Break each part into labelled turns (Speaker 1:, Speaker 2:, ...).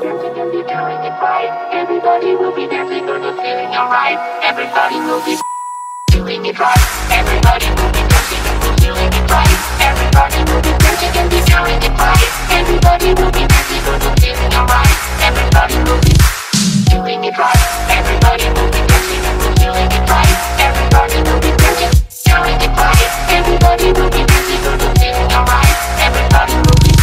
Speaker 1: dancing and be doing it right. Everybody will be dancing and be feeling alright. Everybody will be doing it right. Everybody will be dancing and be feeling it right. Everybody will be dancing and be doing it right. Everybody will be dancing and be feeling alright. Everybody will be doing it right. Everybody will be dancing and be feeling it right. Everybody will be dancing, doing it right. Everybody will be dancing and be feeling alright. Everybody will be.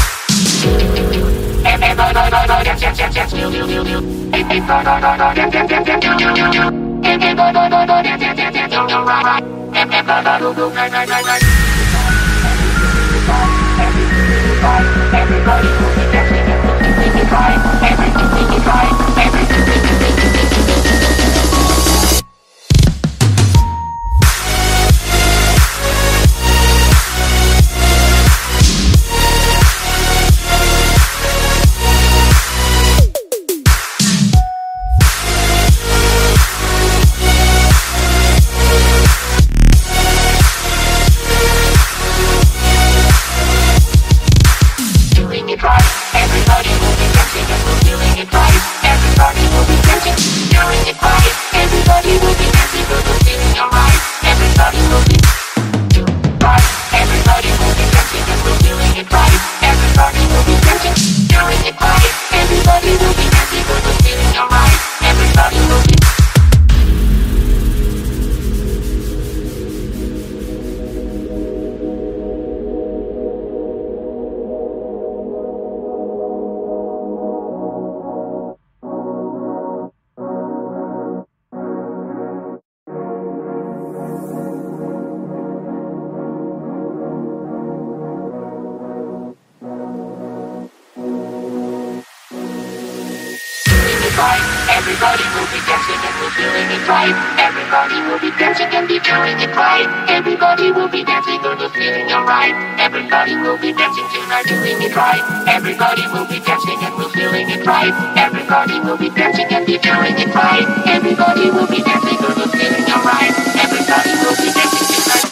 Speaker 1: Everybody will be dancing and be feeling it right. Everybody will be dancing and be doing it right. Everybody will be dancing and be feeling alright. Everybody will be dancing tonight, doing it right. Everybody will be dancing and be feeling it right. Everybody will be dancing and be doing it right. Everybody will be dancing and be feeling alright. Everybody will be dancing tonight.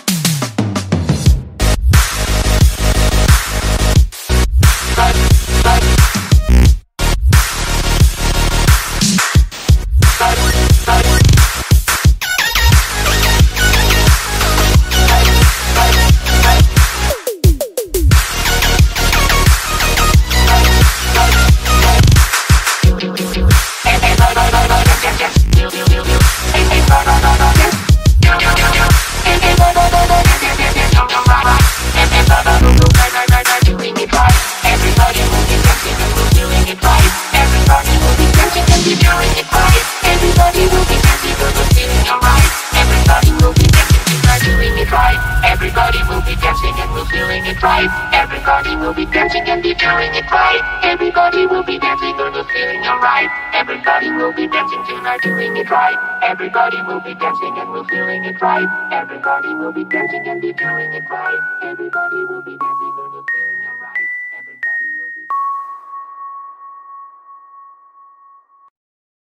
Speaker 1: Everybody will be dancing and be feeling it right. Everybody will be dancing and be doing it right. Everybody will be dancing and be feeling alright. Everybody will be dancing tonight, doing it right. Everybody will be dancing and be feeling it right. Everybody will be dancing and be doing it right. Everybody will be dancing.